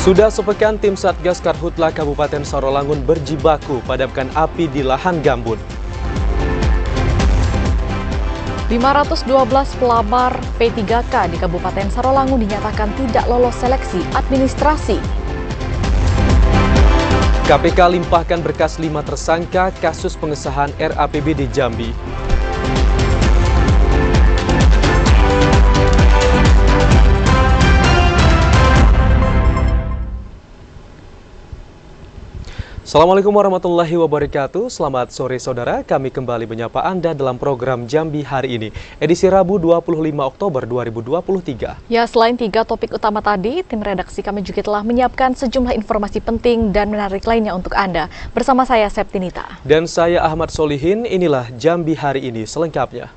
Sudah sepekan tim Satgas Karhutla Kabupaten Sarolangun berjibaku padamkan api di lahan gambut. 512 pelamar P3K di Kabupaten Sarolangun dinyatakan tidak lolos seleksi administrasi. KPK limpahkan berkas 5 tersangka kasus pengesahan RAPBD Jambi. Assalamualaikum warahmatullahi wabarakatuh. Selamat sore saudara, kami kembali menyapa Anda dalam program Jambi hari ini, edisi Rabu 25 Oktober 2023. Ya, selain 3 topik utama tadi, tim redaksi kami juga telah menyiapkan sejumlah informasi penting dan menarik lainnya untuk Anda. Bersama saya Septinita. Dan saya Ahmad Solihin, inilah Jambi hari ini selengkapnya.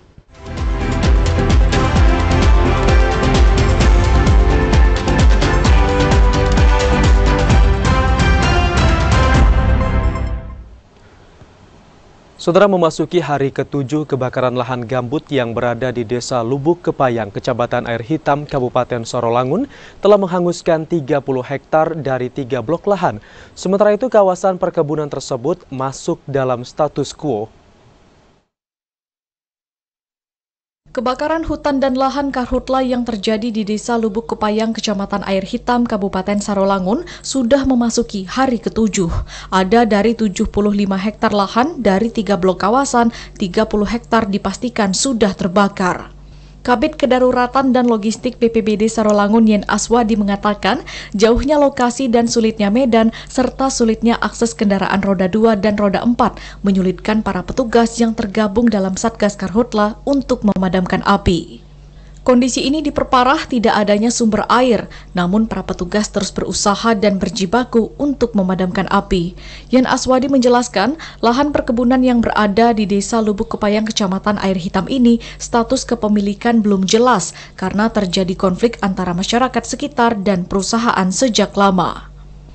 Saudara, memasuki hari ke-7 kebakaran lahan gambut yang berada di Desa Lubuk Kepayang, Kecamatan Air Hitam, Kabupaten Sarolangun, telah menghanguskan 30 hektar dari 3 blok lahan. Sementara itu, kawasan perkebunan tersebut masuk dalam status quo. Kebakaran hutan dan lahan Karhutla yang terjadi di Desa Lubuk Kepayang, Kecamatan Air Hitam, Kabupaten Sarolangun sudah memasuki hari ke-7. Ada dari 75 hektar lahan dari 3 blok kawasan, 30 hektar dipastikan sudah terbakar. Kabid Kedaruratan dan Logistik BPBD Sarolangun Yen Aswadi mengatakan jauhnya lokasi dan sulitnya medan serta sulitnya akses kendaraan roda 2 dan roda 4 menyulitkan para petugas yang tergabung dalam Satgas Karhutla untuk memadamkan api. Kondisi ini diperparah tidak adanya sumber air, namun para petugas terus berusaha dan berjibaku untuk memadamkan api. Yen Aswadi menjelaskan, lahan perkebunan yang berada di Desa Lubuk Kepayang, Kecamatan Air Hitam ini status kepemilikan belum jelas karena terjadi konflik antara masyarakat sekitar dan perusahaan sejak lama.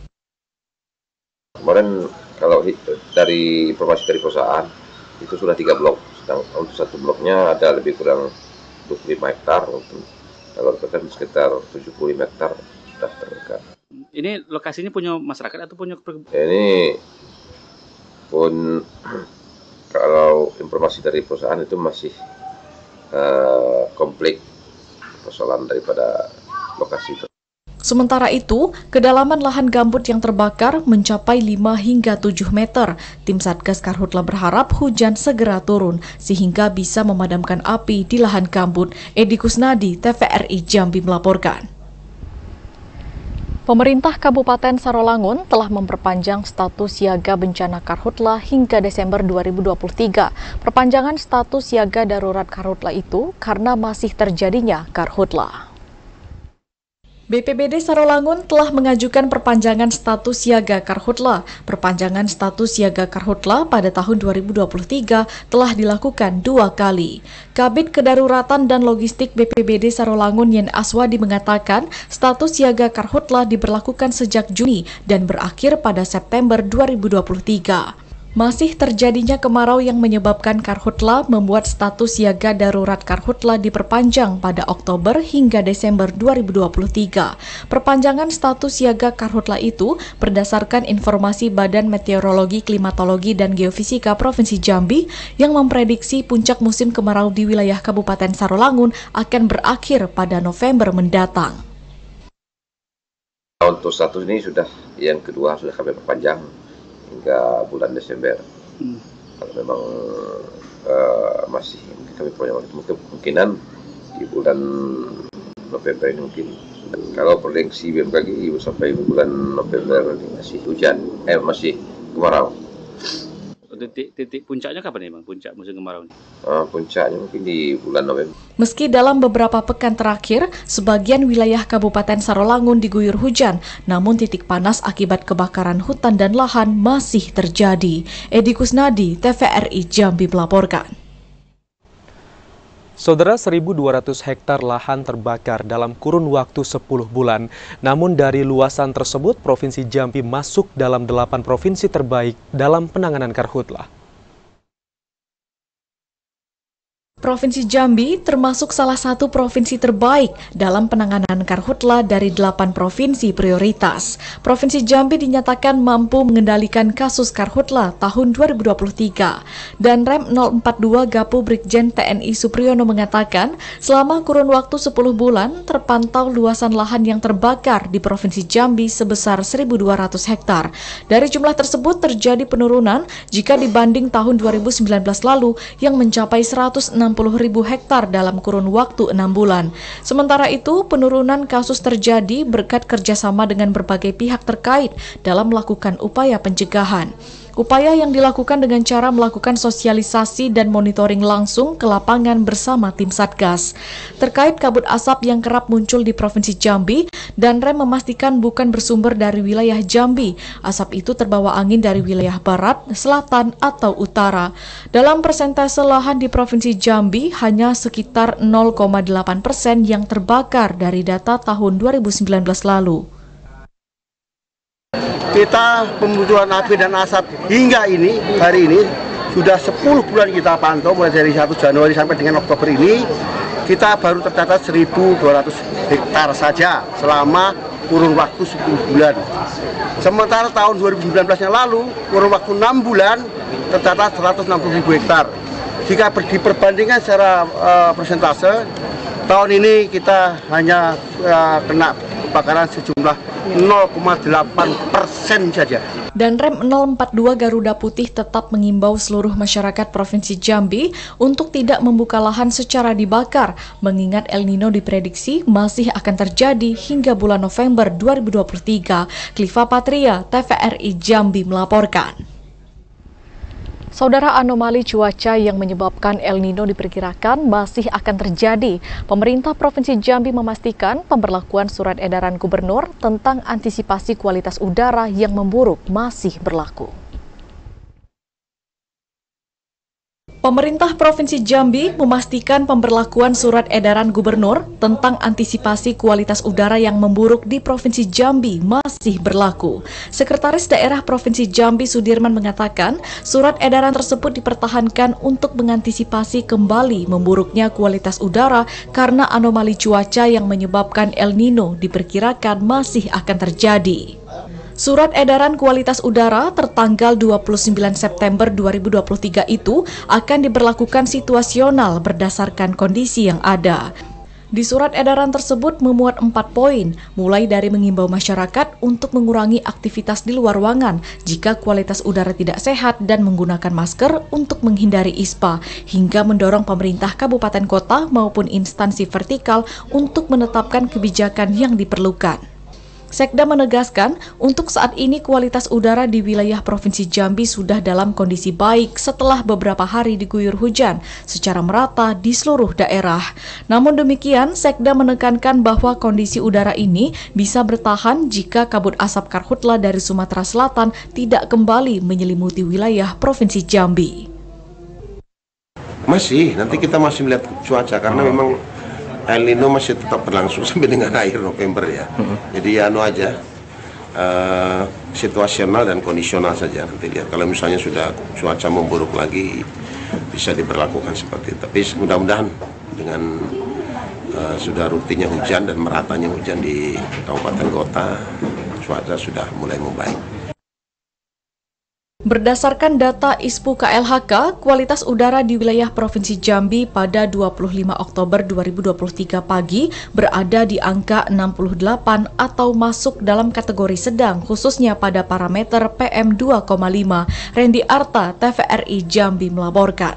Kemarin kalau dari informasi dari perusahaan itu sudah 3 blok, sedang untuk satu bloknya ada lebih kurang 25 hektar, kalau kan sekitar 75 hektar sudah terbakar. Ini lokasinya punya masyarakat atau punya Ini pun kalau informasi dari perusahaan itu masih konflik persoalan daripada lokasi itu. Sementara itu, kedalaman lahan gambut yang terbakar mencapai 5 hingga 7 meter. Tim Satgas Karhutla berharap hujan segera turun sehingga bisa memadamkan api di lahan gambut. Edi Kusnadi, TVRI Jambi melaporkan. Pemerintah Kabupaten Sarolangun telah memperpanjang status siaga bencana Karhutla hingga Desember 2023. Perpanjangan status siaga darurat Karhutla itu karena masih terjadinya Karhutla. BPBD Sarolangun telah mengajukan perpanjangan status siaga Karhutla. Perpanjangan status siaga Karhutla pada tahun 2023 telah dilakukan 2 kali. Kabid Kedaruratan dan Logistik BPBD Sarolangun Yen Aswadi mengatakan status siaga Karhutla diberlakukan sejak Juni dan berakhir pada September 2023. Masih terjadinya kemarau yang menyebabkan Karhutla membuat status siaga darurat Karhutla diperpanjang pada Oktober hingga Desember 2023. Perpanjangan status siaga Karhutla itu berdasarkan informasi Badan Meteorologi, Klimatologi, dan Geofisika Provinsi Jambi yang memprediksi puncak musim kemarau di wilayah Kabupaten Sarolangun akan berakhir pada November mendatang. Untuk status ini sudah yang kedua sudah kami perpanjang hingga bulan Desember. Kalau memang masih kami punya waktu, kemungkinan di bulan November ini mungkin. Kalau prediksi BMKG sampai bulan November nanti masih hujan, masih kemarau. Titik puncaknya kapan nih Bang? Puncak musim kemarau ini? Puncaknya mungkin di bulan November. Meski dalam beberapa pekan terakhir, sebagian wilayah Kabupaten Sarolangun diguyur hujan, namun titik panas akibat kebakaran hutan dan lahan masih terjadi. Edi Kusnadi, TVRI Jambi melaporkan. Saudara, 1.200 hektar lahan terbakar dalam kurun waktu 10 bulan. Namun dari luasan tersebut, Provinsi Jambi masuk dalam 8 provinsi terbaik dalam penanganan Karhutla. Provinsi Jambi termasuk salah satu provinsi terbaik dalam penanganan karhutla dari 8 provinsi prioritas. Provinsi Jambi dinyatakan mampu mengendalikan kasus karhutla tahun 2023. Dan Rem 042 Gapu Brigjen TNI Supriyono mengatakan, selama kurun waktu 10 bulan terpantau luasan lahan yang terbakar di Provinsi Jambi sebesar 1.200 hektar. Dari jumlah tersebut terjadi penurunan jika dibanding tahun 2019 lalu yang mencapai 160.000 hektar dalam kurun waktu 6 bulan. Sementara itu, penurunan kasus terjadi berkat kerjasama dengan berbagai pihak terkait dalam melakukan upaya pencegahan. Upaya yang dilakukan dengan cara melakukan sosialisasi dan monitoring langsung ke lapangan bersama tim Satgas. Terkait kabut asap yang kerap muncul di Provinsi Jambi, dan Rem memastikan bukan bersumber dari wilayah Jambi. Asap itu terbawa angin dari wilayah barat, selatan, atau utara. Dalam persentase lahan di Provinsi Jambi, hanya sekitar 0,8% yang terbakar dari data tahun 2019 lalu. Kita pembunuhan api dan asap hingga hari ini sudah 10 bulan kita pantau, mulai dari 1 Januari sampai dengan Oktober ini kita baru tercatat 1.200 hektar saja selama kurun waktu 10 bulan. Sementara tahun 2019 yang lalu kurun waktu 6 bulan tercatat 160.000 hektar. Jika diperbandingkan secara persentase, tahun ini kita hanya kena kebakaran sejumlah 0,8% saja. Dan Rem 042 Garuda Putih tetap mengimbau seluruh masyarakat Provinsi Jambi untuk tidak membuka lahan secara dibakar, mengingat El Nino diprediksi masih akan terjadi hingga bulan November 2023. Cliva Patria, TVRI Jambi melaporkan. Saudara, anomali cuaca yang menyebabkan El Nino diperkirakan masih akan terjadi. Pemerintah Provinsi Jambi memastikan pemberlakuan surat edaran gubernur tentang antisipasi kualitas udara yang memburuk masih berlaku. Pemerintah Provinsi Jambi memastikan pemberlakuan surat edaran gubernur tentang antisipasi kualitas udara yang memburuk di Provinsi Jambi masih berlaku. Sekretaris Daerah Provinsi Jambi Sudirman mengatakan, surat edaran tersebut dipertahankan untuk mengantisipasi kembali memburuknya kualitas udara karena anomali cuaca yang menyebabkan El Nino diperkirakan masih akan terjadi. Surat edaran kualitas udara tertanggal 29 September 2023 itu akan diberlakukan situasional berdasarkan kondisi yang ada. Di surat edaran tersebut memuat 4 poin, mulai dari mengimbau masyarakat untuk mengurangi aktivitas di luar ruangan jika kualitas udara tidak sehat dan menggunakan masker untuk menghindari ISPA, hingga mendorong pemerintah kabupaten kota maupun instansi vertikal untuk menetapkan kebijakan yang diperlukan. Sekda menegaskan, untuk saat ini kualitas udara di wilayah Provinsi Jambi sudah dalam kondisi baik setelah beberapa hari diguyur hujan secara merata di seluruh daerah. Namun demikian, Sekda menekankan bahwa kondisi udara ini bisa bertahan jika kabut asap karhutla dari Sumatera Selatan tidak kembali menyelimuti wilayah Provinsi Jambi. Nanti kita masih melihat cuaca karena memang El Nino masih tetap berlangsung sampai dengan akhir November ya. Jadi situasional dan kondisional saja nanti lihat. Kalau misalnya sudah cuaca memburuk lagi bisa diberlakukan seperti itu. Tapi mudah-mudahan dengan sudah rutinnya hujan dan meratanya hujan di kabupaten kota, cuaca sudah mulai membaik. Berdasarkan data ISPU KLHK, kualitas udara di wilayah Provinsi Jambi pada 25 Oktober 2023 pagi berada di angka 68 atau masuk dalam kategori sedang, khususnya pada parameter PM 2,5. Randy Arta, TVRI Jambi melaporkan.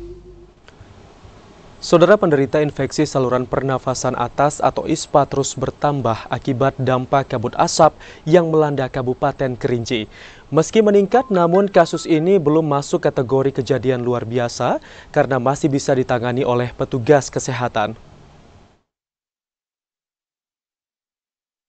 Saudara, penderita infeksi saluran pernafasan atas atau ISPA terus bertambah akibat dampak kabut asap yang melanda Kabupaten Kerinci. Meski meningkat, namun kasus ini belum masuk kategori kejadian luar biasa karena masih bisa ditangani oleh petugas kesehatan.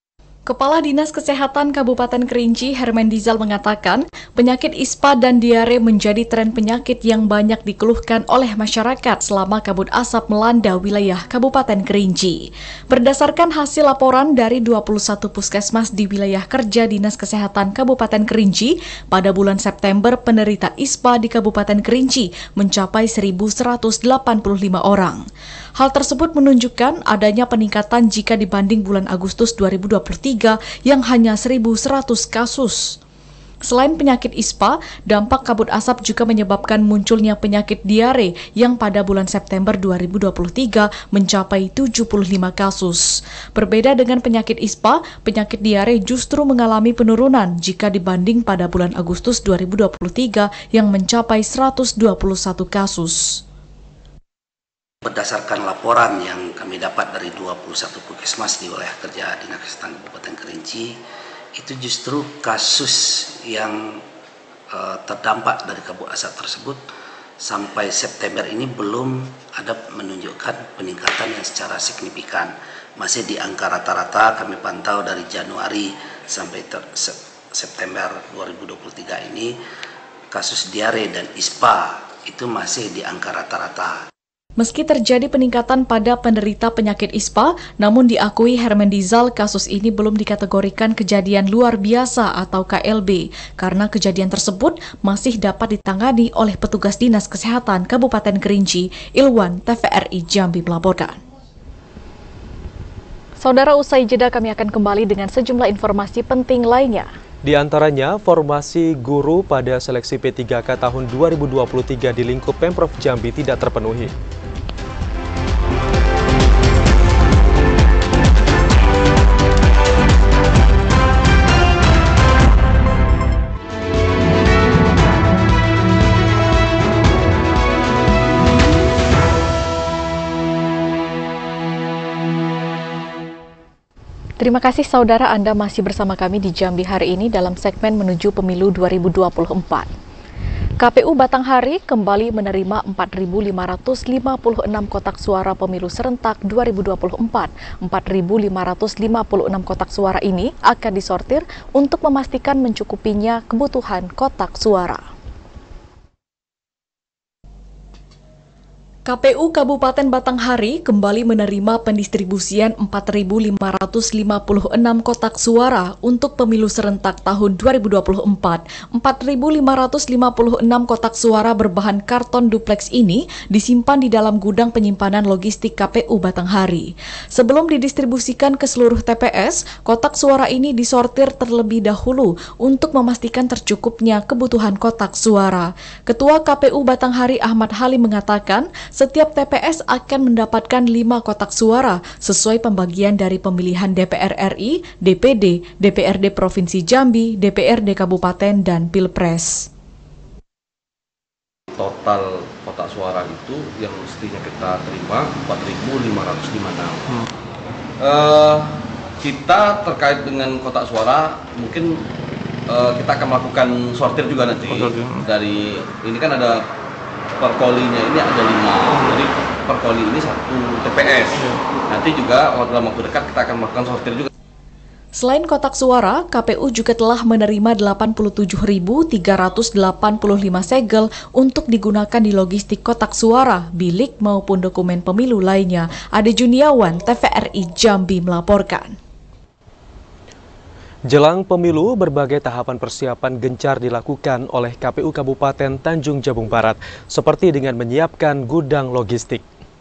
Kepala Dinas Kesehatan Kabupaten Kerinci, Hermendizal, mengatakan penyakit ISPA dan diare menjadi tren penyakit yang banyak dikeluhkan oleh masyarakat selama kabut asap melanda wilayah Kabupaten Kerinci. Berdasarkan hasil laporan dari 21 puskesmas di wilayah kerja Dinas Kesehatan Kabupaten Kerinci, pada bulan September penderita ISPA di Kabupaten Kerinci mencapai 1.185 orang. Hal tersebut menunjukkan adanya peningkatan jika dibanding bulan Agustus 2023 yang hanya 1.100 kasus. Selain penyakit ISPA, dampak kabut asap juga menyebabkan munculnya penyakit diare yang pada bulan September 2023 mencapai 75 kasus. Berbeda dengan penyakit ISPA, penyakit diare justru mengalami penurunan jika dibanding pada bulan Agustus 2023 yang mencapai 121 kasus. Berdasarkan laporan yang kami dapat dari 21 puskesmas di wilayah kerja Dinas Kesehatan Kabupaten Kerinci, itu justru kasus yang terdampak dari kabut asap tersebut sampai September ini belum ada menunjukkan peningkatan yang secara signifikan. Masih di angka rata-rata kami pantau dari Januari sampai September 2023 ini, kasus diare dan ISPA itu masih di angka rata-rata. Meski terjadi peningkatan pada penderita penyakit ISPA, namun diakui Hermendizal kasus ini belum dikategorikan kejadian luar biasa atau KLB, karena kejadian tersebut masih dapat ditangani oleh petugas Dinas Kesehatan Kabupaten Kerinci. Ilwan, TVRI Jambi melaporkan. Saudara, usai jeda kami akan kembali dengan sejumlah informasi penting lainnya. Di antaranya, formasi guru pada seleksi P3K tahun 2023 di lingkup Pemprov Jambi tidak terpenuhi. Terima kasih saudara, Anda masih bersama kami di Jambi hari ini dalam segmen menuju pemilu 2024. KPU Batanghari kembali menerima 4.556 kotak suara pemilu serentak 2024. 4.556 kotak suara ini akan disortir untuk memastikan mencukupinya kebutuhan kotak suara. KPU Kabupaten Batanghari kembali menerima pendistribusian 4.556 kotak suara untuk pemilu serentak tahun 2024. 4.556 kotak suara berbahan karton duplex ini disimpan di dalam gudang penyimpanan logistik KPU Batanghari. Sebelum didistribusikan ke seluruh TPS, kotak suara ini disortir terlebih dahulu untuk memastikan tercukupnya kebutuhan kotak suara. Ketua KPU Batanghari Ahmad Halim mengatakan, setiap TPS akan mendapatkan 5 kotak suara sesuai pembagian dari pemilihan DPR RI, DPD, DPRD Provinsi Jambi, DPRD Kabupaten, dan Pilpres. Total kotak suara itu yang mestinya kita terima 4.556. Kita terkait dengan kotak suara mungkin kita akan melakukan sortir juga nanti. Dari ini kan ada per kolinya ini ada 5, jadi per koli ini 1 TPS. Nanti juga dalam waktu dekat kita akan melakukan sortir juga. Selain kotak suara, KPU juga telah menerima 87.385 segel untuk digunakan di logistik kotak suara, bilik maupun dokumen pemilu lainnya. Ade Juniawan, TVRI Jambi melaporkan. Jelang pemilu, berbagai tahapan persiapan gencar dilakukan oleh KPU Kabupaten Tanjung Jabung Barat, seperti dengan menyiapkan gudang logistik.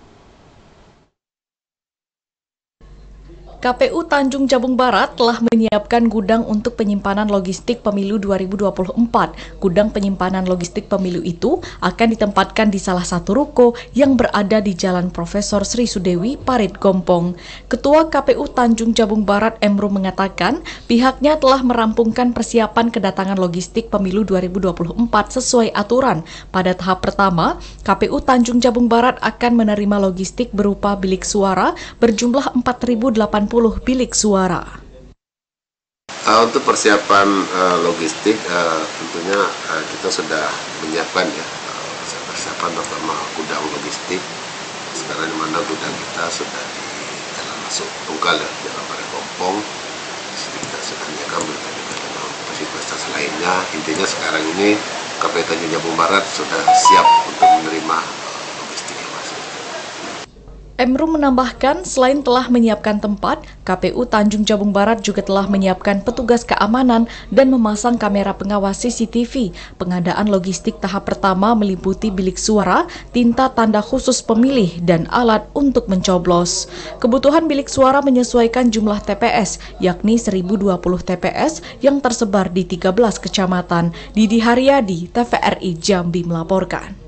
KPU Tanjung Jabung Barat telah menyiapkan gudang untuk penyimpanan logistik pemilu 2024. Gudang penyimpanan logistik pemilu itu akan ditempatkan di salah satu ruko yang berada di Jalan Profesor Sri Sudewi, Parit Gompong. Ketua KPU Tanjung Jabung Barat Emru mengatakan pihaknya telah merampungkan persiapan kedatangan logistik pemilu 2024 sesuai aturan. Pada tahap pertama, KPU Tanjung Jabung Barat akan menerima logistik berupa bilik suara berjumlah 4.080 bilik suara. Untuk persiapan logistik tentunya kita sudah menyiapkan ya persiapan pertama gudang logistik. Sekarang di mana gudang kita sudah di jalan masuk Tunggal ya, Jalan Parit Gompong. kita sedang mengambil fasilitas lainnya. Intinya sekarang ini KPU Tanjung Jabung Barat sudah siap untuk menerima logistik yang masuk. Emru menambahkan, selain telah menyiapkan tempat, KPU Tanjung Jabung Barat juga telah menyiapkan petugas keamanan dan memasang kamera pengawas CCTV. Pengadaan logistik tahap pertama meliputi bilik suara, tinta tanda khusus pemilih, dan alat untuk mencoblos. Kebutuhan bilik suara menyesuaikan jumlah TPS, yakni 1020 TPS yang tersebar di 13 kecamatan. Didi Haryadi, TVRI Jambi melaporkan.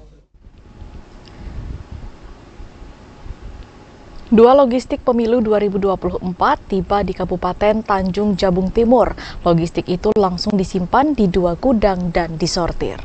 Dua logistik pemilu 2024 tiba di Kabupaten Tanjung Jabung Timur. Logistik itu langsung disimpan di 2 gudang dan disortir.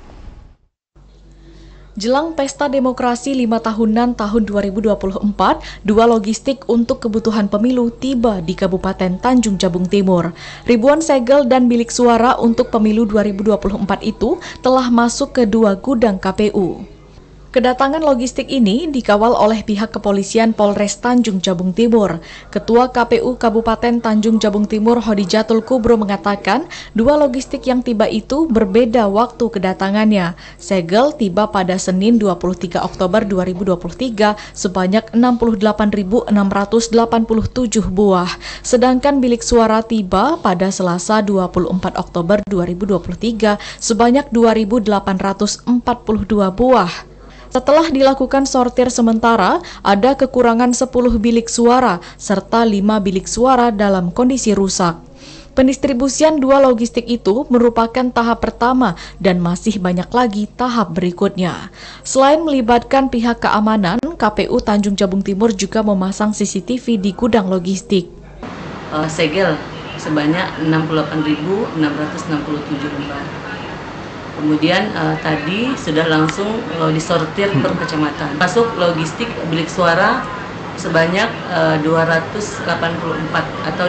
Jelang Pesta Demokrasi 5 tahunan tahun 2024, 2 logistik untuk kebutuhan pemilu tiba di Kabupaten Tanjung Jabung Timur. Ribuan segel dan bilik suara untuk pemilu 2024 itu telah masuk ke 2 gudang KPU. Kedatangan logistik ini dikawal oleh pihak kepolisian Polres Tanjung Jabung Timur. Ketua KPU Kabupaten Tanjung Jabung Timur Hodijatul Kubro mengatakan 2 logistik yang tiba itu berbeda waktu kedatangannya. Segel tiba pada Senin 23 Oktober 2023 sebanyak 68.687 buah. Sedangkan bilik suara tiba pada Selasa 24 Oktober 2023 sebanyak 2.842 buah. Setelah dilakukan sortir sementara, ada kekurangan 10 bilik suara serta 5 bilik suara dalam kondisi rusak. Pendistribusian 2 logistik itu merupakan tahap pertama dan masih banyak lagi tahap berikutnya. Selain melibatkan pihak keamanan, KPU Tanjung Jabung Timur juga memasang CCTV di gudang logistik. Segel sebanyak 68.667 lembar. Kemudian tadi sudah langsung disortir per kecamatan. Masuk logistik bilik suara sebanyak 284 atau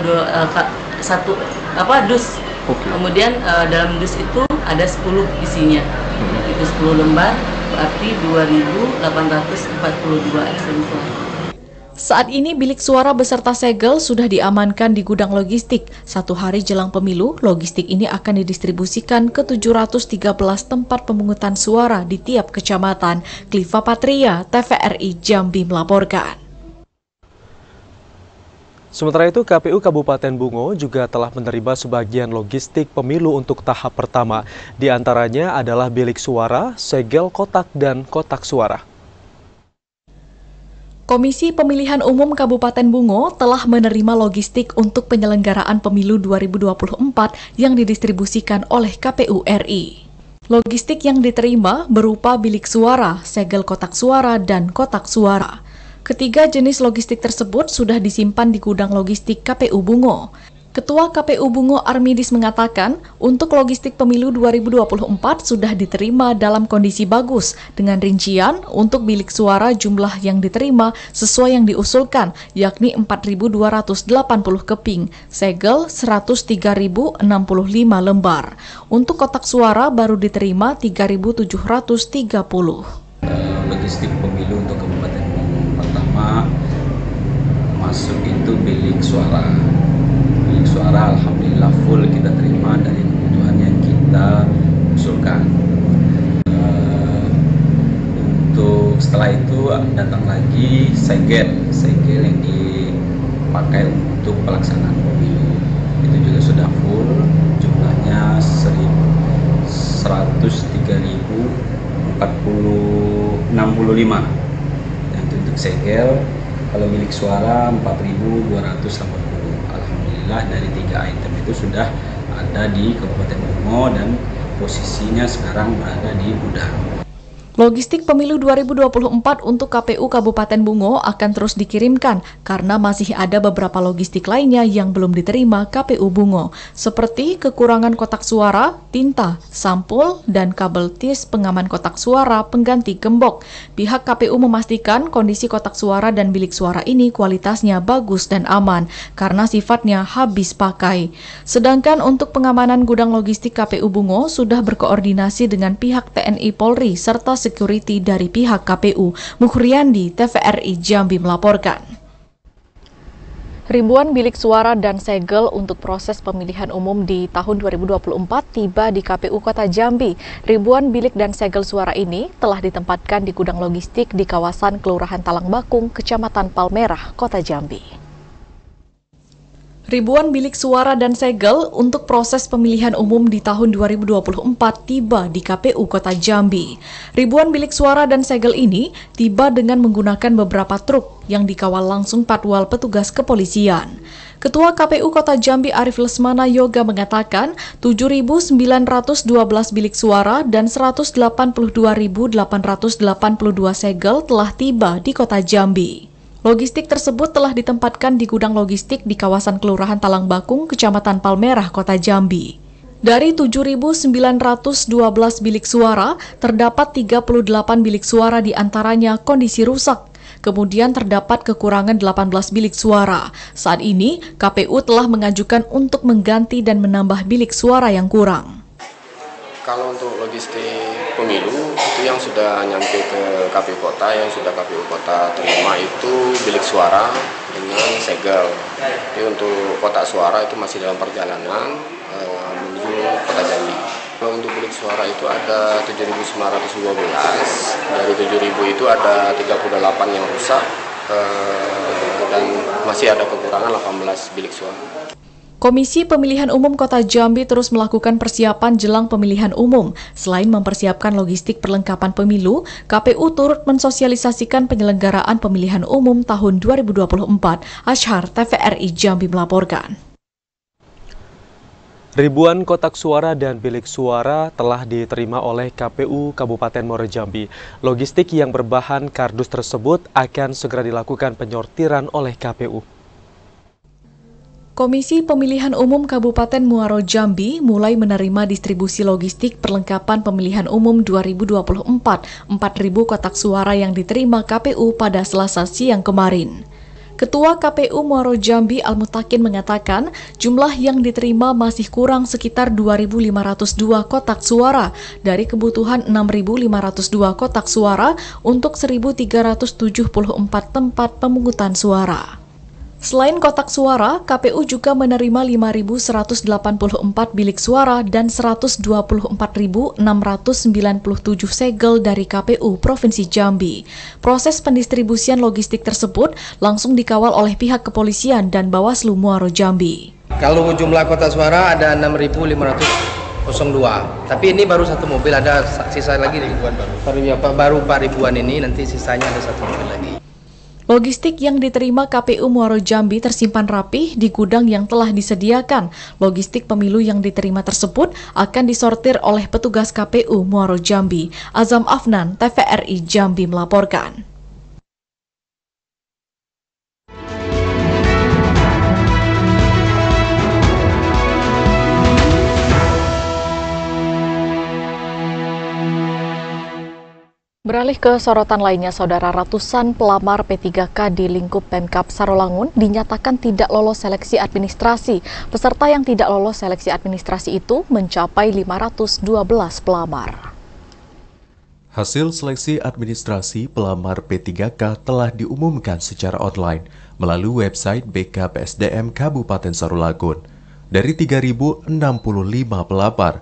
dus. Okay. Kemudian dalam dus itu ada 10 isinya. Itu 10 lembar berarti 2.842 eksemplar. Saat ini bilik suara beserta segel sudah diamankan di gudang logistik. 1 hari jelang pemilu, logistik ini akan didistribusikan ke 713 tempat pemungutan suara di tiap kecamatan. Kliva Patria, TVRI Jambi melaporkan. Sementara itu, KPU Kabupaten Bungo juga telah menerima sebagian logistik pemilu untuk tahap pertama. Di antaranya adalah bilik suara, segel kotak, dan kotak suara. Komisi Pemilihan Umum Kabupaten Bungo telah menerima logistik untuk penyelenggaraan pemilu 2024 yang didistribusikan oleh KPU RI. Logistik yang diterima berupa bilik suara, segel kotak suara, dan kotak suara. Ketiga jenis logistik tersebut sudah disimpan di gudang logistik KPU Bungo. Ketua KPU Bungo Armidis mengatakan, untuk logistik pemilu 2024 sudah diterima dalam kondisi bagus, dengan rincian untuk bilik suara jumlah yang diterima sesuai yang diusulkan, yakni 4.280 keping, segel 103.065 lembar. Untuk kotak suara baru diterima 3.730. Logistik pemilu untuk Kabupaten Bungo pertama masuk itu bilik suara. Bilik suara alhamdulillah full kita terima dari kebutuhan yang kita usulkan. Untuk setelah itu datang lagi segel yang dipakai untuk pelaksanaan pemilu. Itu juga sudah full, jumlahnya 103.065. Dan untuk segel, kalau bilik suara 4.280. Dari 3 item itu sudah ada di Kabupaten Bungo dan posisinya sekarang berada di gudang. Logistik pemilu 2024 untuk KPU Kabupaten Bungo akan terus dikirimkan karena masih ada beberapa logistik lainnya yang belum diterima KPU Bungo, seperti kekurangan kotak suara, tinta, sampul, dan kabel tis pengaman kotak suara pengganti gembok. Pihak KPU memastikan kondisi kotak suara dan bilik suara ini kualitasnya bagus dan aman karena sifatnya habis pakai. Sedangkan untuk pengamanan gudang logistik KPU Bungo sudah berkoordinasi dengan pihak TNI Polri serta security dari pihak KPU. Mukhriandi, TVRI Jambi melaporkan. Ribuan bilik suara dan segel untuk proses pemilihan umum di tahun 2024 tiba di KPU Kota Jambi. Ribuan bilik dan segel suara ini telah ditempatkan di gudang logistik di kawasan Kelurahan Talangbakung, Kecamatan Palmerah, Kota Jambi. Ribuan bilik suara dan segel untuk proses pemilihan umum di tahun 2024 tiba di KPU Kota Jambi. Ribuan bilik suara dan segel ini tiba dengan menggunakan beberapa truk yang dikawal langsung patwal petugas kepolisian. Ketua KPU Kota Jambi Arif Lesmana Yoga mengatakan 7.912 bilik suara dan 182.882 segel telah tiba di Kota Jambi. Logistik tersebut telah ditempatkan di gudang logistik di kawasan Kelurahan Talangbakung, Kecamatan Palmerah, Kota Jambi. Dari 7.912 bilik suara, terdapat 38 bilik suara di antaranya kondisi rusak. Kemudian terdapat kekurangan 18 bilik suara. Saat ini, KPU telah mengajukan untuk mengganti dan menambah bilik suara yang kurang. Kalau untuk logistik pemilu itu yang sudah nyampe ke KPU Kota, yang sudah KPU Kota terima itu bilik suara dengan segel. Jadi untuk kotak suara itu masih dalam perjalanan menuju Kota Jambi. Kalau untuk bilik suara itu ada 7.912, dari 7.000 itu ada 38 yang rusak dan masih ada kekurangan 18 bilik suara. Komisi Pemilihan Umum Kota Jambi terus melakukan persiapan jelang pemilihan umum. Selain mempersiapkan logistik perlengkapan pemilu, KPU turut mensosialisasikan penyelenggaraan pemilihan umum tahun 2024. Ashar, TVRI Jambi melaporkan. Ribuan kotak suara dan bilik suara telah diterima oleh KPU Kabupaten Muaro Jambi. Logistik yang berbahan kardus tersebut akan segera dilakukan penyortiran oleh KPU. Komisi Pemilihan Umum Kabupaten Muaro Jambi mulai menerima distribusi logistik perlengkapan pemilihan umum 2024, 4.000 kotak suara yang diterima KPU pada Selasa siang kemarin. Ketua KPU Muaro Jambi Al-Mutakin mengatakan jumlah yang diterima masih kurang sekitar 2.502 kotak suara dari kebutuhan 6.502 kotak suara untuk 1.374 tempat pemungutan suara. Selain kotak suara, KPU juga menerima 5.184 bilik suara dan 124.697 segel dari KPU Provinsi Jambi. Proses pendistribusian logistik tersebut langsung dikawal oleh pihak kepolisian dan Bawaslu Muaro Jambi. Kalau jumlah kotak suara ada 6.502, tapi ini baru satu mobil, ada sisa lagi nih. Baru 4.000-an ini, nanti sisanya ada satu mobil lagi. Logistik yang diterima KPU Muaro Jambi tersimpan rapih di gudang yang telah disediakan. Logistik pemilu yang diterima tersebut akan disortir oleh petugas KPU Muaro Jambi. Azam Afnan, TVRI Jambi melaporkan. Beralih ke sorotan lainnya, saudara, ratusan pelamar P3K di lingkup Pemkab Sarolangun dinyatakan tidak lolos seleksi administrasi. Peserta yang tidak lolos seleksi administrasi itu mencapai 512 pelamar. Hasil seleksi administrasi pelamar P3K telah diumumkan secara online melalui website BKPSDM Kabupaten Sarolangun. Dari 3.065 pelamar,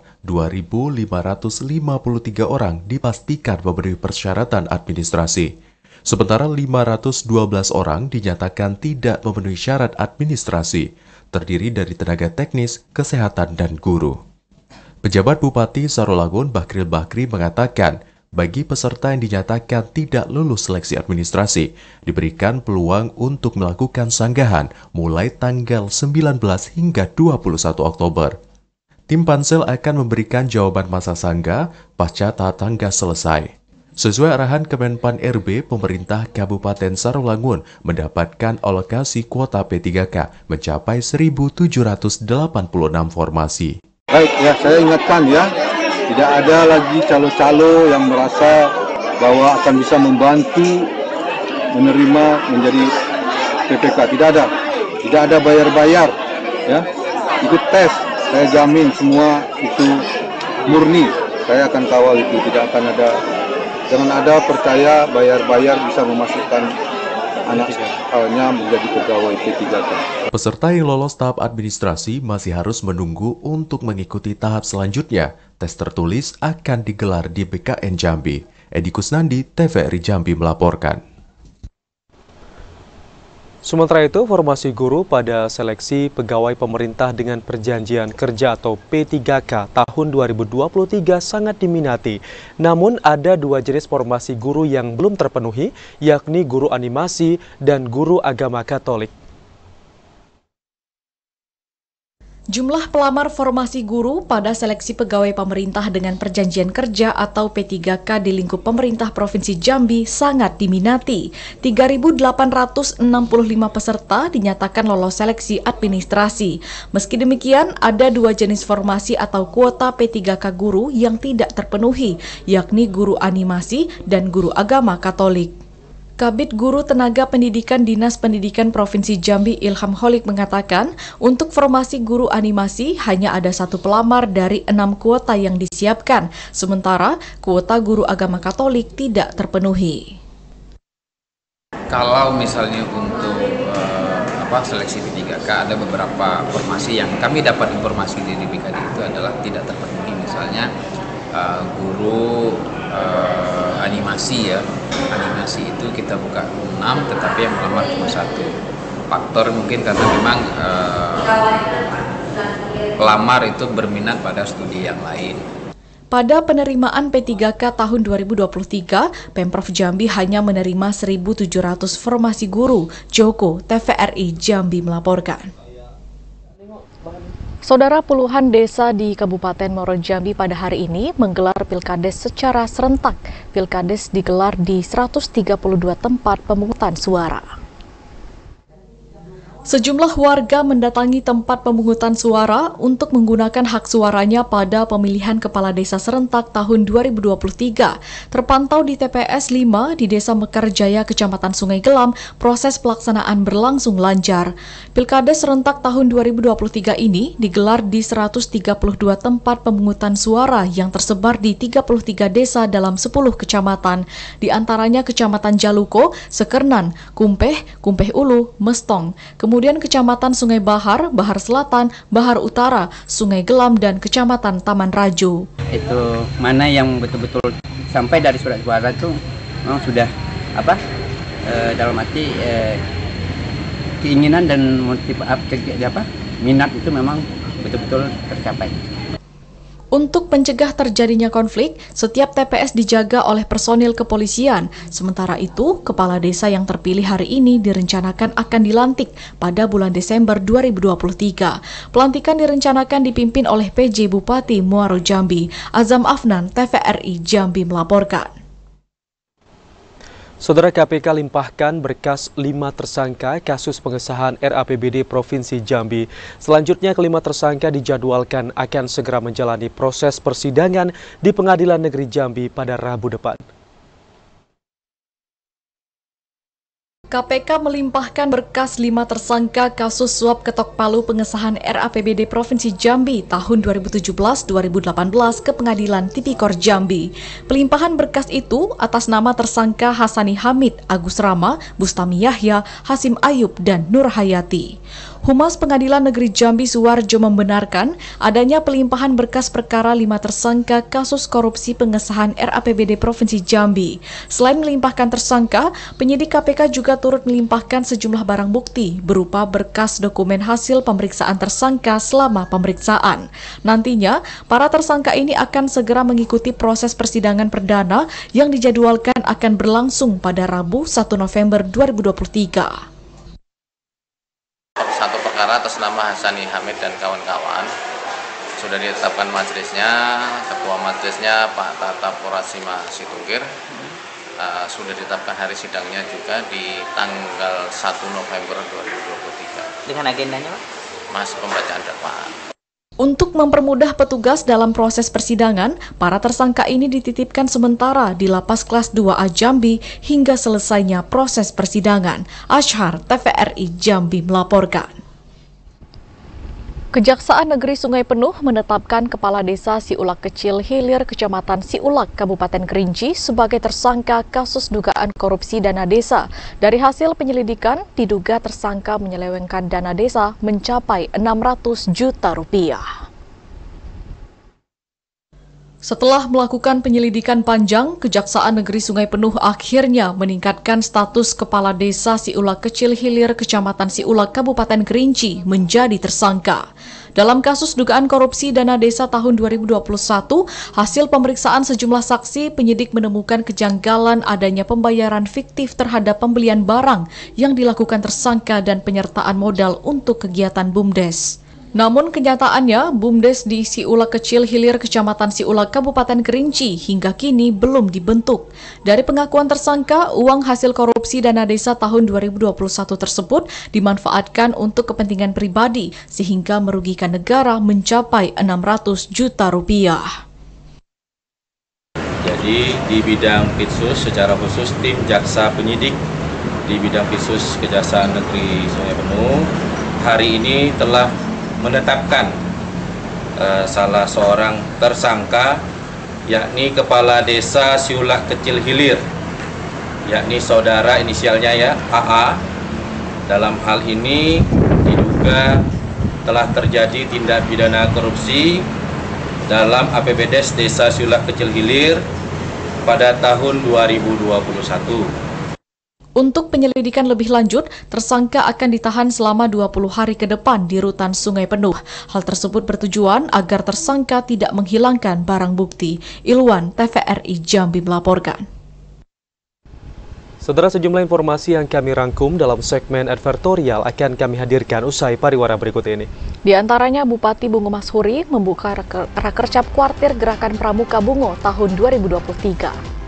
2.553 orang dipastikan memenuhi persyaratan administrasi. Sementara 512 orang dinyatakan tidak memenuhi syarat administrasi, terdiri dari tenaga teknis, kesehatan, dan guru. Pejabat Bupati Sarolangun Bakril Bakri mengatakan, bagi peserta yang dinyatakan tidak lulus seleksi administrasi, diberikan peluang untuk melakukan sanggahan mulai tanggal 19 hingga 21 Oktober. Tim Pansel akan memberikan jawaban masa sangga pasca tahap tangga selesai. Sesuai arahan Kemenpan RB, pemerintah Kabupaten Sarolangun mendapatkan alokasi kuota P3K mencapai 1.786 formasi. Baik, ya saya ingatkan ya, tidak ada lagi calo-calo yang merasa bahwa akan bisa membantu menerima menjadi PPK. Tidak ada bayar-bayar, ya. Ikut tes, saya jamin semua itu murni. Saya akan kawal itu, tidak akan ada, jangan ada percaya bayar-bayar bisa memasukkan anaknya menjadi pegawai P3K. Peserta yang lolos tahap administrasi masih harus menunggu untuk mengikuti tahap selanjutnya. Tes tertulis akan digelar di BKN Jambi. Edi Kusnandi, TVRI Jambi melaporkan. Sementara itu, formasi guru pada seleksi pegawai pemerintah dengan perjanjian kerja atau P3K tahun 2023 sangat diminati. Namun, ada dua jenis formasi guru yang belum terpenuhi, yakni guru animasi dan guru agama Katolik. Jumlah pelamar formasi guru pada seleksi pegawai pemerintah dengan perjanjian kerja atau P3K di lingkup pemerintah Provinsi Jambi sangat diminati. 3.865 peserta dinyatakan lolos seleksi administrasi. Meski demikian, ada dua jenis formasi atau kuota P3K guru yang tidak terpenuhi, yakni guru animasi dan guru agama Katolik. Kabid Guru Tenaga Pendidikan Dinas Pendidikan Provinsi Jambi Ilham Holik mengatakan, untuk formasi guru animasi hanya ada 1 pelamar dari 6 kuota yang disiapkan, sementara kuota guru agama Katolik tidak terpenuhi. Kalau misalnya untuk seleksi P3K ada beberapa formasi yang kami dapat informasi dari BKD itu adalah tidak terpenuhi, misalnya guru animasi ya. Animasi itu kita buka 6 tetapi yang melamar cuma 1. Faktor mungkin karena memang pelamar itu berminat pada studi yang lain. Pada penerimaan P3K tahun 2023, Pemprov Jambi hanya menerima 1.700 formasi guru. Joko, TVRI Jambi melaporkan. Saudara, puluhan desa di Kabupaten Muaro Jambi pada hari ini menggelar Pilkades secara serentak. Pilkades digelar di 132 tempat pemungutan suara. Sejumlah warga mendatangi tempat pemungutan suara untuk menggunakan hak suaranya pada pemilihan kepala desa serentak tahun 2023. Terpantau di TPS 5 di Desa Mekarjaya, Kecamatan Sungai Gelam, proses pelaksanaan berlangsung lancar. Pilkades serentak tahun 2023 ini digelar di 132 tempat pemungutan suara yang tersebar di 33 desa dalam 10 kecamatan. Di antaranya Kecamatan Jaluko, Sekernan, Kumpeh, Kumpeh Ulu, Mestong. Kemudian Kecamatan Sungai Bahar, Bahar Selatan, Bahar Utara, Sungai Gelam, dan Kecamatan Taman Rajo. Itu mana yang betul-betul sampai dari surat suara itu memang sudah dalam arti keinginan dan motif minat itu memang betul-betul tercapai. Untuk mencegah terjadinya konflik, setiap TPS dijaga oleh personil kepolisian. Sementara itu, kepala desa yang terpilih hari ini direncanakan akan dilantik pada bulan Desember 2023. Pelantikan direncanakan dipimpin oleh PJ Bupati Muaro Jambi. Azam Afnan, TVRI Jambi melaporkan. Saudara, KPK limpahkan berkas 5 tersangka kasus pengesahan RAPBD Provinsi Jambi. Selanjutnya, kelima tersangka dijadwalkan akan segera menjalani proses persidangan di Pengadilan Negeri Jambi pada Rabu depan. KPK melimpahkan berkas 5 tersangka kasus suap ketok palu pengesahan RAPBD Provinsi Jambi tahun 2017-2018 ke Pengadilan Tipikor Jambi. Pelimpahan berkas itu atas nama tersangka Hasani Hamid, Agus Rama, Bustami Yahya, Hasim Ayub, dan Nur Hayati. Humas Pengadilan Negeri Jambi Suwarjo membenarkan adanya pelimpahan berkas perkara 5 tersangka kasus korupsi pengesahan RAPBD Provinsi Jambi. Selain melimpahkan tersangka, penyidik KPK juga turut melimpahkan sejumlah barang bukti berupa berkas dokumen hasil pemeriksaan tersangka selama pemeriksaan. Nantinya, para tersangka ini akan segera mengikuti proses persidangan perdana yang dijadwalkan akan berlangsung pada Rabu 1 November 2023. Satu perkara atas nama Hasani Hamid dan kawan-kawan sudah ditetapkan majelisnya, ketua majelisnya Pak Tata Purasima Situngkir. Sudah ditetapkan hari sidangnya juga di tanggal 1 November 2023. Dengan agendanya, Pak? Masih pembacaan dakwaan. Untuk mempermudah petugas dalam proses persidangan, para tersangka ini dititipkan sementara di Lapas Kelas 2A Jambi hingga selesainya proses persidangan. Ashar, TVRI Jambi melaporkan. Kejaksaan Negeri Sungai Penuh menetapkan Kepala Desa Siulak Kecil Hilir Kecamatan Siulak, Kabupaten Kerinci sebagai tersangka kasus dugaan korupsi dana desa. Dari hasil penyelidikan, diduga tersangka menyelewengkan dana desa mencapai 600 juta rupiah. Setelah melakukan penyelidikan panjang, Kejaksaan Negeri Sungai Penuh akhirnya meningkatkan status Kepala Desa Siulak Kecil Hilir Kecamatan Siulak, Kabupaten Kerinci menjadi tersangka. Dalam kasus dugaan korupsi dana desa tahun 2021, hasil pemeriksaan sejumlah saksi, penyidik menemukan kejanggalan adanya pembayaran fiktif terhadap pembelian barang yang dilakukan tersangka dan penyertaan modal untuk kegiatan BUMDes. Namun kenyataannya, BUMDes di Siulak Kecil Hilir Kecamatan Siulak, Kabupaten Kerinci hingga kini belum dibentuk. Dari pengakuan tersangka, uang hasil korupsi dana desa tahun 2021 tersebut dimanfaatkan untuk kepentingan pribadi sehingga merugikan negara mencapai 600 juta rupiah. Jadi di bidang Pitsus secara khusus tim jaksa penyidik di bidang Pitsus Kejaksaan Negeri Sungai Penuh hari ini telah menetapkan salah seorang tersangka, yakni Kepala Desa Siulak Kecil Hilir, yakni saudara inisialnya ya AA. Dalam hal ini diduga telah terjadi tindak pidana korupsi dalam APBDes Desa Siulak Kecil Hilir pada tahun 2021. Untuk penyelidikan lebih lanjut, tersangka akan ditahan selama 20 hari ke depan di Rutan Sungai Penuh. Hal tersebut bertujuan agar tersangka tidak menghilangkan barang bukti. Ilwan, TVRI Jambi melaporkan. Saudara, sejumlah informasi yang kami rangkum dalam segmen advertorial akan kami hadirkan usai pariwara berikut ini. Di antaranya, Bupati Bungo Mashuri membuka Rakercap Kuartir Gerakan Pramuka Bungo tahun 2023.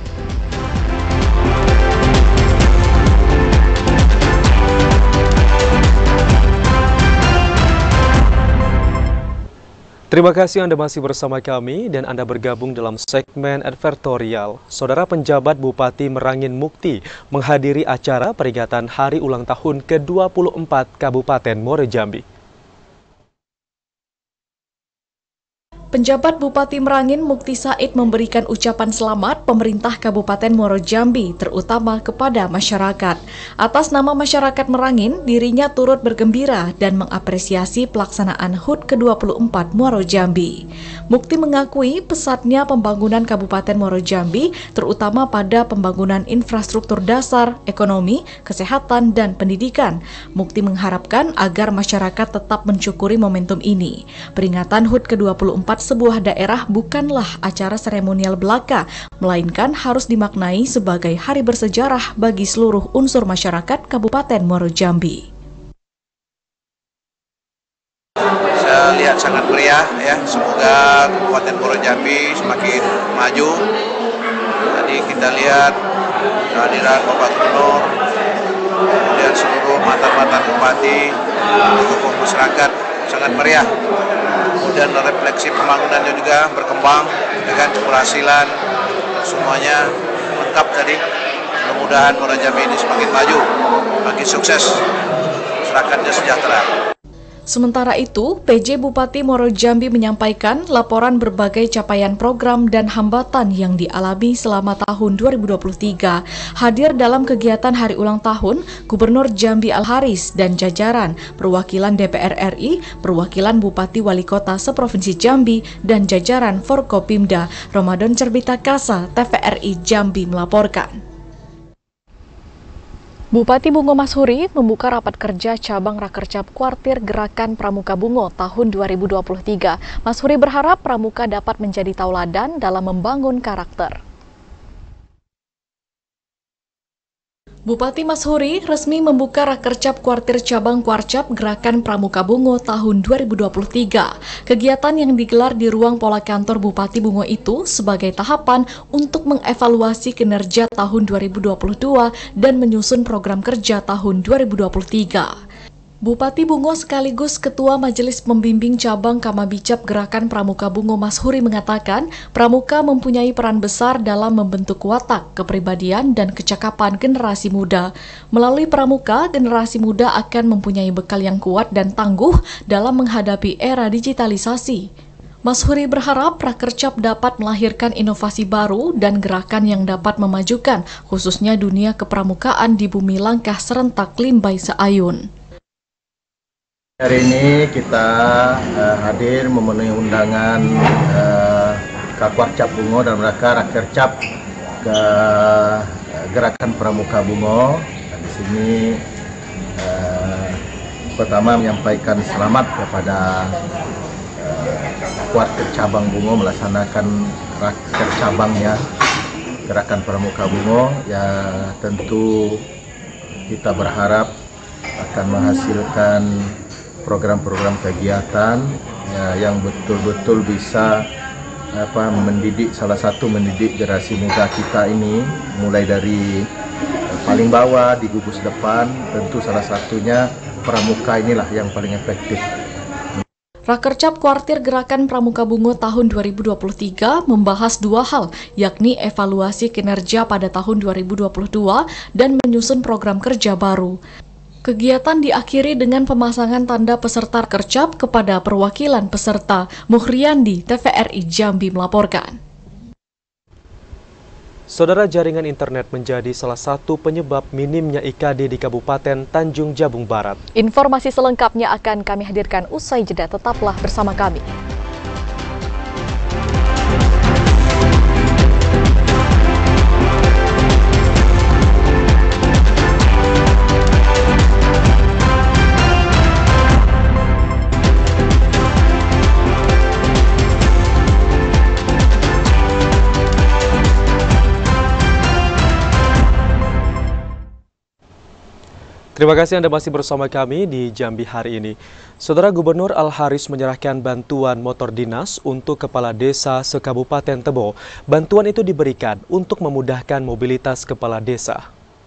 Terima kasih Anda masih bersama kami dan Anda bergabung dalam segmen advertorial. Saudara, penjabat Bupati Merangin Mukti menghadiri acara peringatan Hari Ulang Tahun ke-24 Kabupaten Muaro Jambi. Penjabat Bupati Merangin Mukti Said memberikan ucapan selamat pemerintah Kabupaten Muaro Jambi, terutama kepada masyarakat. Atas nama masyarakat Merangin, dirinya turut bergembira dan mengapresiasi pelaksanaan HUT ke-24 Muaro Jambi. Mukti mengakui pesatnya pembangunan Kabupaten Muaro Jambi, terutama pada pembangunan infrastruktur dasar, ekonomi, kesehatan, dan pendidikan. Mukti mengharapkan agar masyarakat tetap mensyukuri momentum ini. Peringatan HUT ke-24 sebuah daerah bukanlah acara seremonial belaka, melainkan harus dimaknai sebagai hari bersejarah bagi seluruh unsur masyarakat Kabupaten Muaro Jambi. Saya lihat sangat meriah ya, semoga Kabupaten Muaro Jambi semakin maju. Tadi kita lihat kehadiran Bapak Gubernur, kemudian seluruh mantan-mantan bupati, tokoh masyarakat sangat meriah. Kemudian refleksi pembangunannya juga berkembang dengan keberhasilan semuanya lengkap tadi. Mudah-mudahan Muaro Jambi ini semakin maju, makin sukses, masyarakatnya sejahtera. Sementara itu, PJ Bupati Muaro Jambi menyampaikan laporan berbagai capaian program dan hambatan yang dialami selama tahun 2023. Hadir dalam kegiatan Hari Ulang Tahun, Gubernur Jambi Al-Haris dan jajaran, perwakilan DPR RI, perwakilan Bupati Wali Kota seprovinsi Jambi, dan jajaran Forkopimda. Ramadan Cerbita Kasa, TVRI Jambi melaporkan. Bupati Bungo Mashuri membuka rapat kerja cabang Rakercap Kuartir Gerakan Pramuka Bungo tahun 2023. Mashuri berharap Pramuka dapat menjadi tauladan dalam membangun karakter. Bupati Mashuri resmi membuka Rakercap Kuartir Cabang Kuarcap Gerakan Pramuka Bungo tahun 2023. Kegiatan yang digelar di ruang pola kantor Bupati Bungo itu sebagai tahapan untuk mengevaluasi kinerja tahun 2022 dan menyusun program kerja tahun 2023. Bupati Bungo sekaligus Ketua Majelis Pembimbing Cabang Kamabicap Gerakan Pramuka Bungo Mas Huri mengatakan, Pramuka mempunyai peran besar dalam membentuk watak, kepribadian, dan kecakapan generasi muda. Melalui Pramuka, generasi muda akan mempunyai bekal yang kuat dan tangguh dalam menghadapi era digitalisasi. Mas Huri berharap Prakercap dapat melahirkan inovasi baru dan gerakan yang dapat memajukan, khususnya dunia kepramukaan di bumi langkah serentak Limbai Seayun. Hari ini kita hadir memenuhi undangan Kakwarcap Bungo dan mereka Rakercap ke Gerakan Pramuka Bungo. Dan di sini pertama menyampaikan selamat kepada Kuartir Cabang Bungo melaksanakan Raker Cabangnya Gerakan Pramuka Bungo. Ya tentu kita berharap akan menghasilkan program-program kegiatan yang betul-betul bisa mendidik, salah satu mendidik generasi muda kita ini mulai dari paling bawah di gugus depan. Tentu salah satunya pramuka inilah yang paling efektif. Rakercap Kuartir Gerakan Pramuka Bungo tahun 2023 membahas dua hal, yakni evaluasi kinerja pada tahun 2022 dan menyusun program kerja baru. Kegiatan diakhiri dengan pemasangan tanda peserta Rakercap kepada perwakilan peserta. Muhriandi, TVRI Jambi melaporkan. Saudara, jaringan internet menjadi salah satu penyebab minimnya IKD di Kabupaten Tanjung Jabung Barat. Informasi selengkapnya akan kami hadirkan usai jeda, tetaplah bersama kami. Terima kasih Anda masih bersama kami di Jambi hari ini. Saudara, Gubernur Al-Haris menyerahkan bantuan motor dinas untuk kepala desa se-Kabupaten Tebo. Bantuan itu diberikan untuk memudahkan mobilitas kepala desa.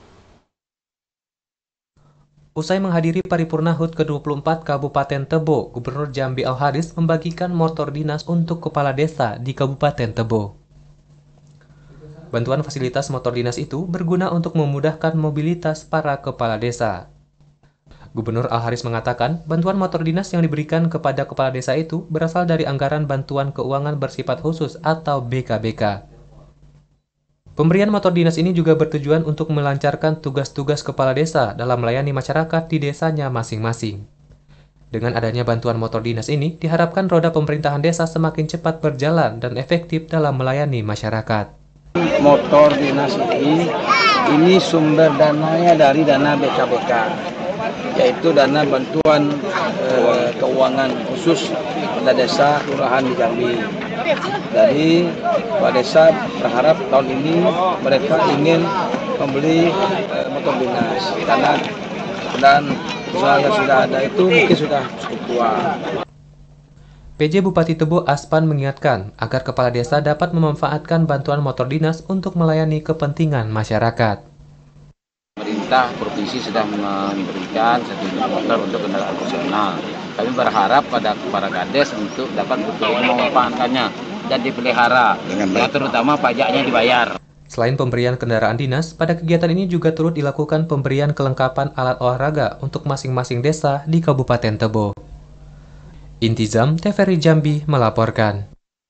Usai menghadiri paripurna HUT ke-24 Kabupaten Tebo, Gubernur Jambi Al-Haris membagikan motor dinas untuk kepala desa di Kabupaten Tebo. Bantuan fasilitas motor dinas itu berguna untuk memudahkan mobilitas para kepala desa. Gubernur Al-Haris mengatakan, bantuan motor dinas yang diberikan kepada kepala desa itu berasal dari anggaran bantuan keuangan bersifat khusus atau BKBK. Pemberian motor dinas ini juga bertujuan untuk melancarkan tugas-tugas kepala desa dalam melayani masyarakat di desanya masing-masing. Dengan adanya bantuan motor dinas ini, diharapkan roda pemerintahan desa semakin cepat berjalan dan efektif dalam melayani masyarakat. Motor dinas ini sumber dananya dari dana BKBK, yaitu dana bantuan keuangan khusus pada desa kelurahan di Jambi. Jadi Pak Desa berharap tahun ini mereka ingin membeli motor dinas karena dan usaha yang sudah ada itu mungkin sudah cukup tua. PJ Bupati Tebo Aspan mengingatkan agar kepala desa dapat memanfaatkan bantuan motor dinas untuk melayani kepentingan masyarakat. Pemerintah provinsi sudah memberikan 1 unit motor untuk kendaraan personal. Kami berharap pada para kades untuk dapat betul memanfaatkannya dan dipelihara, ya, terutama pajaknya dibayar. Selain pemberian kendaraan dinas, pada kegiatan ini juga turut dilakukan pemberian kelengkapan alat olahraga untuk masing-masing desa di Kabupaten Tebo. Intizam, TVRI Jambi melaporkan.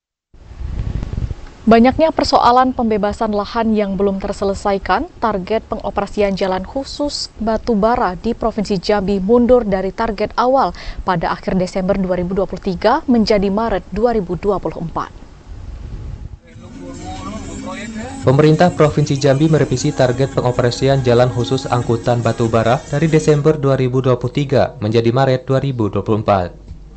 Banyaknya persoalan pembebasan lahan yang belum terselesaikan, target pengoperasian jalan khusus batubara di Provinsi Jambi mundur dari target awal pada akhir Desember 2023 menjadi Maret 2024. Pemerintah Provinsi Jambi merevisi target pengoperasian jalan khusus angkutan batubara dari Desember 2023 menjadi Maret 2024.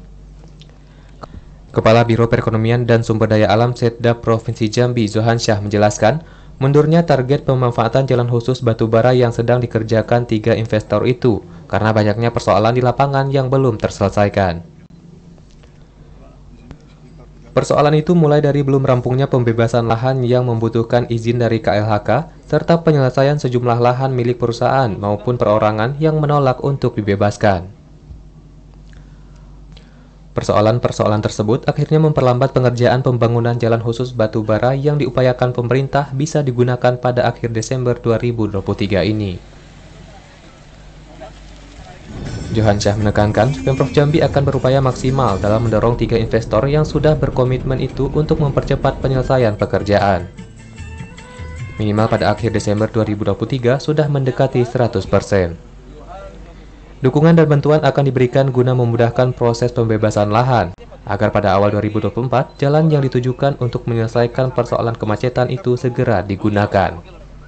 Kepala Biro Perekonomian dan Sumber Daya Alam Setda Provinsi Jambi, Zohan Syah menjelaskan, mundurnya target pemanfaatan jalan khusus batubara yang sedang dikerjakan 3 investor itu karena banyaknya persoalan di lapangan yang belum terselesaikan. Persoalan itu mulai dari belum rampungnya pembebasan lahan yang membutuhkan izin dari KLHK, serta penyelesaian sejumlah lahan milik perusahaan maupun perorangan yang menolak untuk dibebaskan. Persoalan-persoalan tersebut akhirnya memperlambat pengerjaan pembangunan jalan khusus batubara yang diupayakan pemerintah bisa digunakan pada akhir Desember 2023 ini. Johan Syah menekankan, Pemprov Jambi akan berupaya maksimal dalam mendorong 3 investor yang sudah berkomitmen itu untuk mempercepat penyelesaian pekerjaan. Minimal pada akhir Desember 2023 sudah mendekati 100%. Dukungan dan bantuan akan diberikan guna memudahkan proses pembebasan lahan, agar pada awal 2024 jalan yang ditujukan untuk menyelesaikan persoalan kemacetan itu segera digunakan.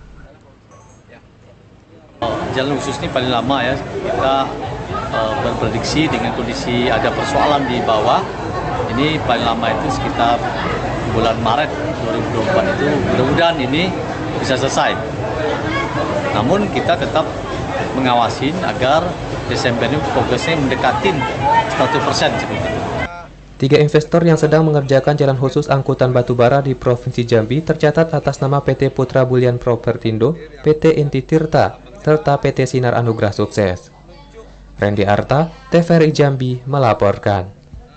Jalan khusus ini paling lama ya, kita berprediksi dengan kondisi ada persoalan di bawah, ini paling lama itu sekitar bulan Maret 2024 itu, mudah-mudahan ini bisa selesai. Namun kita tetap mengawasin agar Desember ini progresnya mendekatin 100% seperti itu. 3 investor yang sedang mengerjakan jalan khusus angkutan batubara di Provinsi Jambi tercatat atas nama PT Putra Bulian Propertindo, PT Inti Tirta, serta PT Sinar Anugrah Sukses. Randy Arta, TVRI Jambi melaporkan.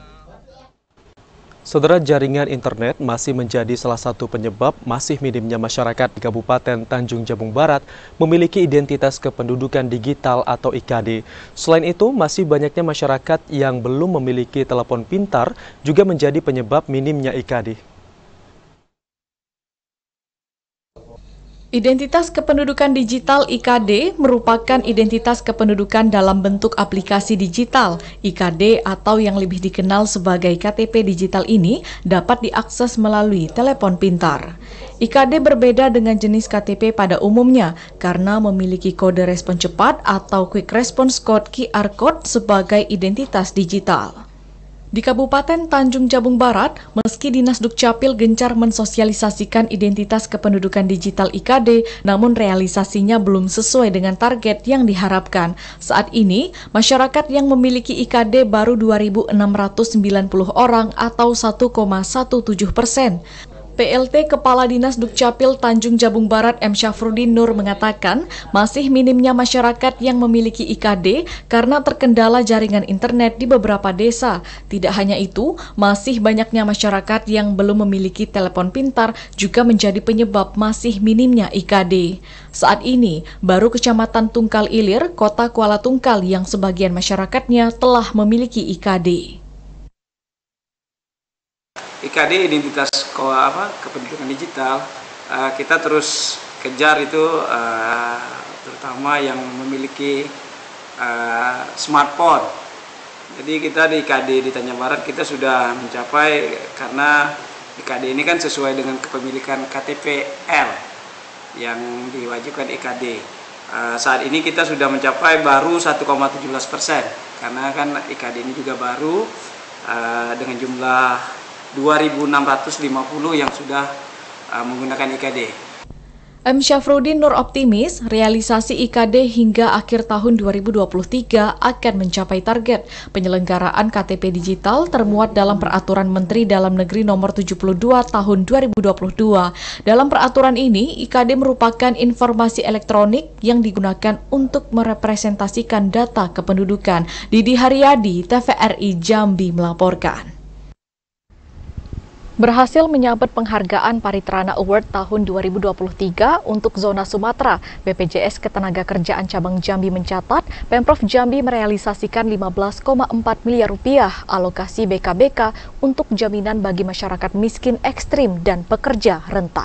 Saudara, jaringan internet masih menjadi salah satu penyebab masih minimnya masyarakat di Kabupaten Tanjung Jabung Barat memiliki identitas kependudukan digital atau IKD. Selain itu, masih banyaknya masyarakat yang belum memiliki telepon pintar juga menjadi penyebab minimnya IKD. Identitas kependudukan digital IKD merupakan identitas kependudukan dalam bentuk aplikasi digital. IKD atau yang lebih dikenal sebagai KTP digital ini dapat diakses melalui telepon pintar. IKD berbeda dengan jenis KTP pada umumnya karena memiliki kode respon cepat atau Quick Response Code QR Code sebagai identitas digital. Di Kabupaten Tanjung Jabung Barat, meski Dinas Dukcapil gencar mensosialisasikan identitas kependudukan digital IKD, namun realisasinya belum sesuai dengan target yang diharapkan. Saat ini, masyarakat yang memiliki IKD baru 2.690 orang atau 1,17%. PLT Kepala Dinas Dukcapil Tanjung Jabung Barat M. Syafruddin Nur mengatakan masih minimnya masyarakat yang memiliki IKD karena terkendala jaringan internet di beberapa desa. Tidak hanya itu, masih banyaknya masyarakat yang belum memiliki telepon pintar juga menjadi penyebab masih minimnya IKD. Saat ini, baru Kecamatan Tungkal Ilir, Kota Kuala Tungkal yang sebagian masyarakatnya telah memiliki IKD. IKD identitas kependudukan digital, kita terus kejar itu terutama yang memiliki smartphone. Jadi kita di IKD di Tanjung Barat kita sudah mencapai, karena IKD ini kan sesuai dengan kepemilikan KTPL yang diwajibkan IKD. Saat ini kita sudah mencapai baru 1,17%, karena kan IKD ini juga baru dengan jumlah 2.650 yang sudah menggunakan IKD. M. Syafruddin Nur optimis realisasi IKD hingga akhir tahun 2023 akan mencapai target. Penyelenggaraan KTP digital termuat dalam Peraturan Menteri Dalam Negeri Nomor 72 Tahun 2022. Dalam peraturan ini, IKD merupakan informasi elektronik yang digunakan untuk merepresentasikan data kependudukan. Didi Haryadi, TVRI Jambi melaporkan. Berhasil menyabet penghargaan Paritrana Award tahun 2023 untuk zona Sumatera, BPJS Ketenagakerjaan Cabang Jambi mencatat Pemprov Jambi merealisasikan 15,4 miliar rupiah alokasi BKBK untuk jaminan bagi masyarakat miskin ekstrim dan pekerja rentan.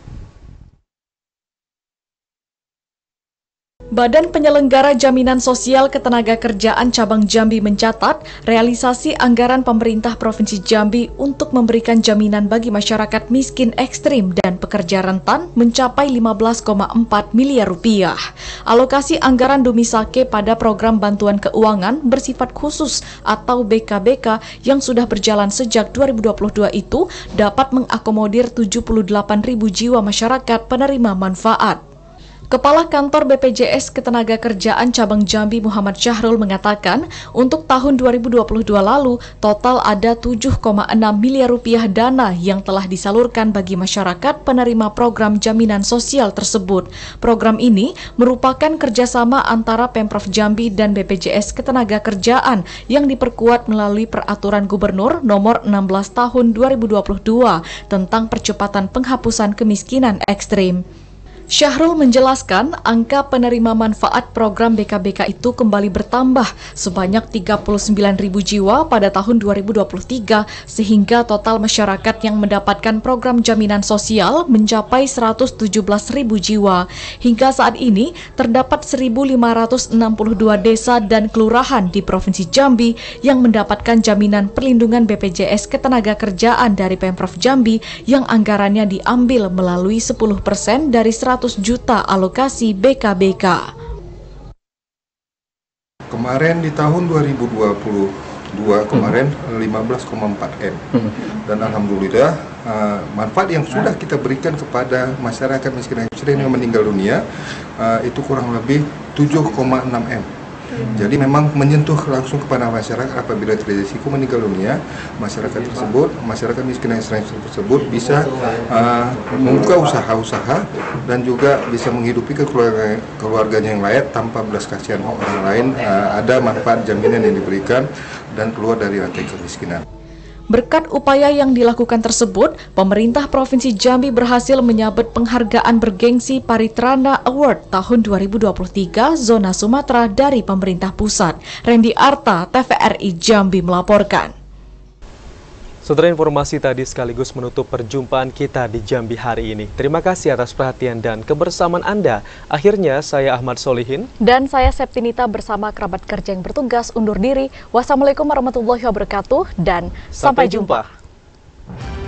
Badan Penyelenggara Jaminan Sosial Ketenagakerjaan Cabang Jambi mencatat realisasi anggaran pemerintah Provinsi Jambi untuk memberikan jaminan bagi masyarakat miskin ekstrim dan pekerja rentan mencapai 15,4 miliar rupiah. Alokasi anggaran Dumisake pada program bantuan keuangan bersifat khusus atau BKBK yang sudah berjalan sejak 2022 itu dapat mengakomodir 78.000 jiwa masyarakat penerima manfaat. Kepala Kantor BPJS Ketenagakerjaan Cabang Jambi Muhammad Syahrul mengatakan, untuk tahun 2022 lalu, total ada 7,6 miliar rupiah dana yang telah disalurkan bagi masyarakat penerima program jaminan sosial tersebut. Program ini merupakan kerjasama antara Pemprov Jambi dan BPJS Ketenagakerjaan yang diperkuat melalui Peraturan Gubernur Nomor 16 Tahun 2022 tentang percepatan penghapusan kemiskinan ekstrim. Syahrul menjelaskan angka penerima manfaat program BKBK itu kembali bertambah sebanyak 39.000 jiwa pada tahun 2023 sehingga total masyarakat yang mendapatkan program jaminan sosial mencapai 117.000 jiwa. Hingga saat ini terdapat 1.562 desa dan kelurahan di Provinsi Jambi yang mendapatkan jaminan perlindungan BPJS Ketenagakerjaan dari Pemprov Jambi yang anggarannya diambil melalui 10% dari 100 juta alokasi BKBK. Kemarin di tahun 2022 kemarin 15,4 M dan alhamdulillah manfaat yang sudah kita berikan kepada masyarakat miskin ekstrim yang meninggal dunia itu kurang lebih 7,6 M. Jadi memang menyentuh langsung kepada masyarakat apabila terjadi risiko meninggal dunia, masyarakat miskin ekstrim tersebut bisa membuka usaha-usaha dan juga bisa menghidupi keluarganya yang layak tanpa belas kasihan orang lain. Ada manfaat jaminan yang diberikan dan keluar dari rantai kemiskinan. Berkat upaya yang dilakukan tersebut, pemerintah Provinsi Jambi berhasil menyabet penghargaan bergengsi Paritrana Award tahun 2023 Zona Sumatera dari pemerintah pusat. Randy Arta, TVRI Jambi melaporkan. Saudara, informasi tadi sekaligus menutup perjumpaan kita di Jambi hari ini. Terima kasih atas perhatian dan kebersamaan Anda. Akhirnya saya Ahmad Solihin dan saya Septinita bersama kerabat kerja yang bertugas undur diri. Wassalamualaikum warahmatullahi wabarakatuh dan sampai jumpa.